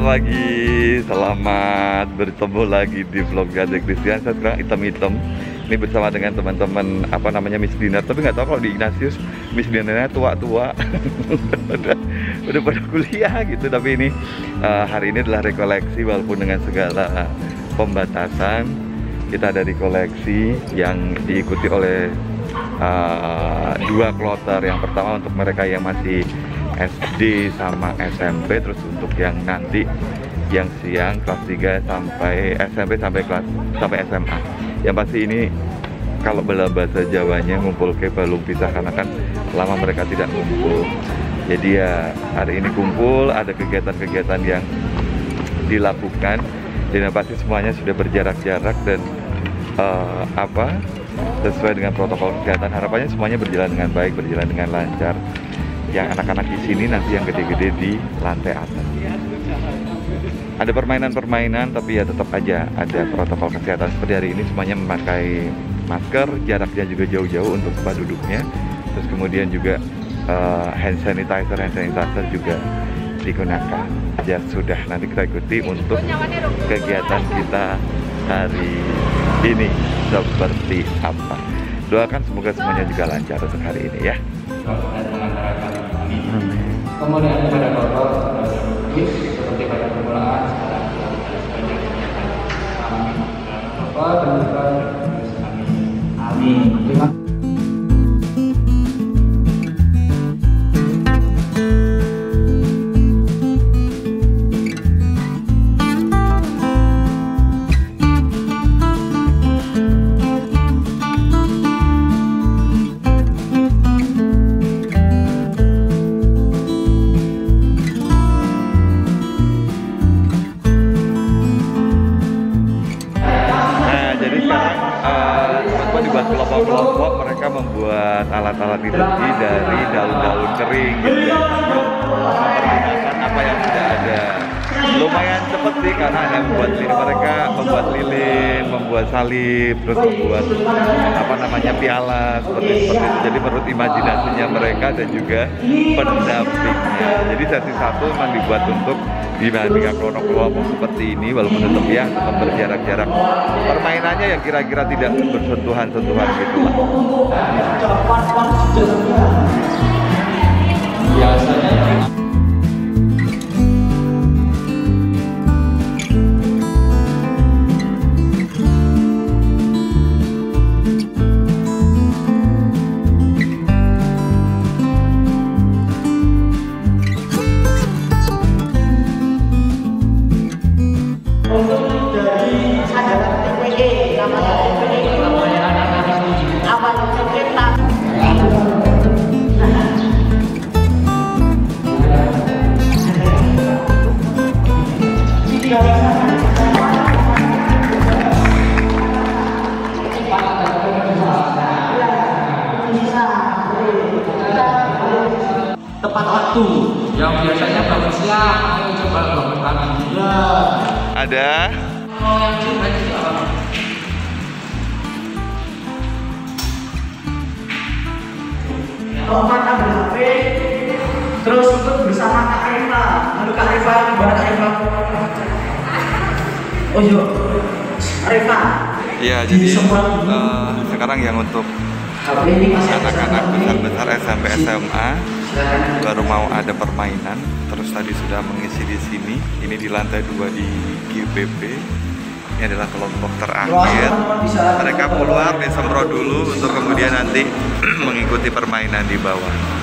Selamat pagi, selamat bertemu lagi di vlog Gadek Christian. Saya sekarang hitam-hitam. Ini bersama dengan teman-teman Miss Dinar. Tapi nggak tahu kalau di Ignatius Miss Dinarnya tua-tua. udah pada kuliah gitu. Tapi ini hari ini adalah rekoleksi walaupun dengan segala pembatasan. Kita ada di koleksi yang diikuti oleh dua kloter. Yang pertama untuk mereka yang masih SD sama SMP, terus untuk yang nanti yang siang kelas 3 sampai SMP sampai SMA. Yang pasti ini kalau bahasa Jawanya ngumpul ke balung pisah karena kan lama mereka tidak ngumpul. Jadi ya hari ini kumpul, ada kegiatan-kegiatan yang dilakukan dan yang pasti semuanya sudah berjarak-jarak dan sesuai dengan protokol kesehatan. Harapannya semuanya berjalan dengan baik, berjalan dengan lancar. Yang anak-anak di sini, nanti yang gede-gede di lantai atas. Ada permainan-permainan, tapi ya tetap aja ada protokol kesehatan. Seperti hari ini semuanya memakai masker, jaraknya juga jauh-jauh untuk tempat duduknya. Terus kemudian juga hand sanitizer juga digunakan. Ya sudah, nanti kita ikuti untuk kegiatan kita hari ini seperti apa. Doakan semoga semuanya juga lancar untuk hari ini ya. Kemudian pada protokol seperti pada permulaan amin. Terima kasih. Dibuat kelompok-kelompok, mereka membuat alat-alat liturgi dari daun-daun kering gitu ya, mempergunakan apa yang sudah ada. Lumayan cepet sih karena ada yang mereka membuat lilin, membuat salib, terus membuat piala seperti itu. Jadi menurut imajinasinya mereka dan juga pendampingnya. Jadi sesi 1 memang dibuat untuk dibandingkan kelompok seperti ini, walaupun tetap berjarak-jarak. Permainannya yang kira-kira tidak bersentuhan-sentuhan gitu lah. Biasanya tepat waktu yang biasanya bangun siang, ayo coba bangun pagi. Ya. Ada. Mau yang juga apa? Kalau makan HP, terus ikut bersama Kak Eva. Lalu Kak Eva, gimana Kak Eva? Oh iya, Eva. Iya, jadi sekarang yang untuk anak-anak besar-besar SMP SMA baru mau ada permainan. Terus tadi sudah mengisi di sini. Ini di lantai 2 di GPP. Ini adalah kelompok terakhir. Mereka keluar disemprot dulu untuk kemudian nanti mengikuti permainan di bawah.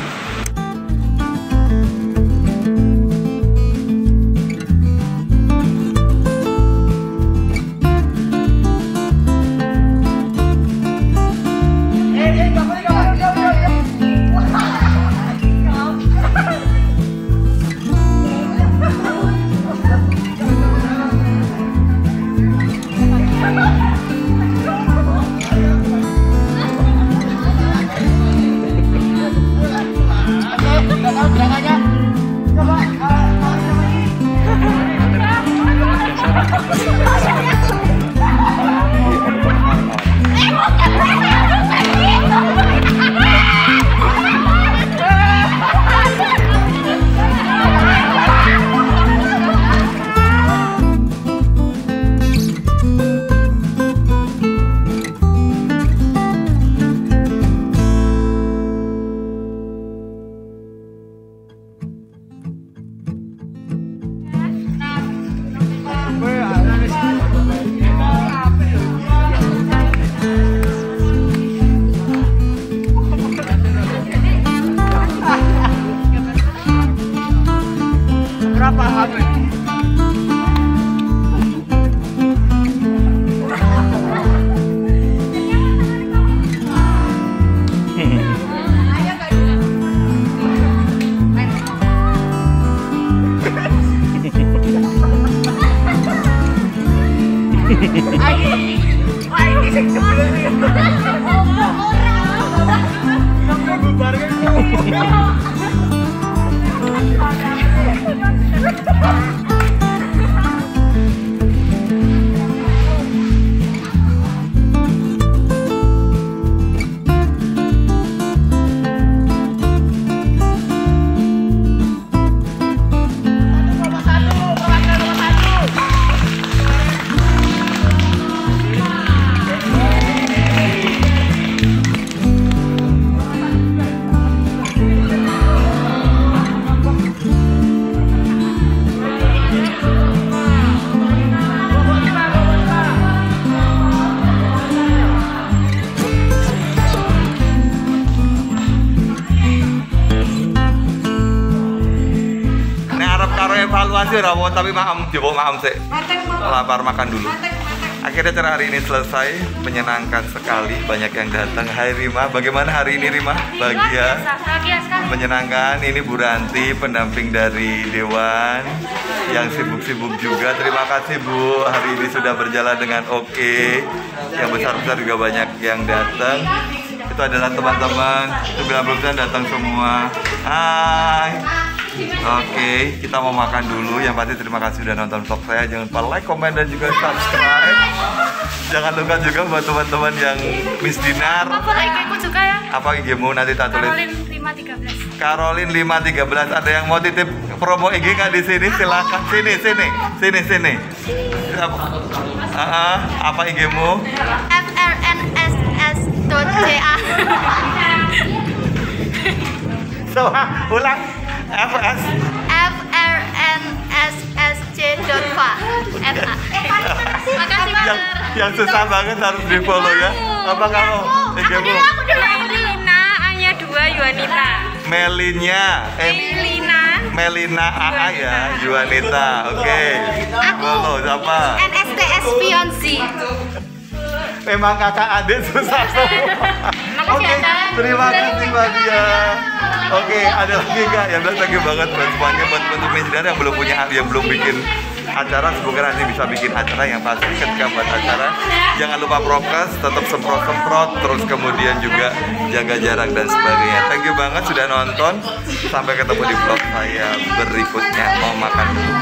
Evaluasi rawon tapi maham, coba maham sih. Lapar makan dulu. Akhirnya acara hari ini selesai, menyenangkan sekali, banyak yang datang. Hai Rima, bagaimana hari ini Rima? Bahagia? Menyenangkan. Ini Bu Ranti, pendamping dari Dewan yang sibuk-sibuk juga. Terima kasih Bu, hari ini sudah berjalan dengan oke. Yang besar-besar juga banyak yang datang. Itu adalah teman-teman, itu 90% datang semua. Hai. Oke, kita mau makan dulu. Yang pasti terima kasih sudah nonton vlog saya. Jangan lupa like, komen, dan juga subscribe. Jangan lupa juga buat teman-teman yang Miss Dinar. Apa IG-ku juga ya? Apa IG-mu nanti tak tulis? Karolin 513. Ada yang mau titip promo IG nggak di sini? Silakan. Sini. Apa IG-mu? frnss.ca. Ulang. frnssc.fa. Makasih banget. Yang susah banget harus di follow ya. Apa kamu? Aku dulu Melina, A-nya 2, Yuanita. Melina AA ya, Yuanita. Oke. Follow siapa? NSTS Fionzi. Memang kakak adik susah semua. Oke, terima kasih Mbak Dia. Oke, ada lagi nggak? Ya udah, thank you banget buat semuanya, buat Miss Dinar yang belum punya, yang belum bikin acara. Semoga nanti bisa bikin acara. Yang pasti ketika buat acara jangan lupa prokes, tetap semprot-semprot, terus kemudian juga jaga jarak dan sebagainya. Thank you banget sudah nonton. Sampai ketemu di vlog saya berikutnya. Mau makan dulu.